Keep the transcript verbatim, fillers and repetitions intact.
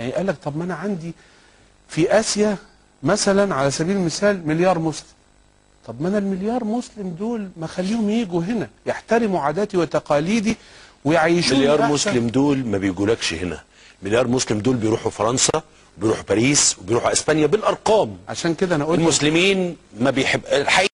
يعني قال لك طب ما انا عندي في اسيا مثلا على سبيل المثال مليار مسلم، طب ما انا المليار مسلم دول ما خليهم يجوا هنا يحترموا عاداتي وتقاليدي ويعيشوني مليار أحسن. مسلم دول ما بيجولكش هنا، مليار مسلم دول بيروحوا فرنسا وبيروحوا باريس وبيروحوا اسبانيا بالارقام. عشان كده انا قلت المسلمين ما بيحب الحقيقة